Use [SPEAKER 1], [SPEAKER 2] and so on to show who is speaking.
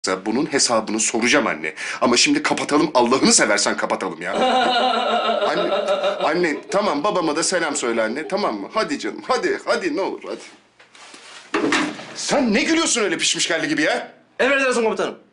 [SPEAKER 1] Bunun hesabını soracağım anne. Ama şimdi kapatalım, Allah'ını seversen kapatalım ya. Anne tamam, babama da selam söyle anne, tamam mı? Hadi canım, hadi ne olur hadi. Sen ne gülüyorsun öyle pişmiş kelli gibi ya?
[SPEAKER 2] Emredersin komutanım.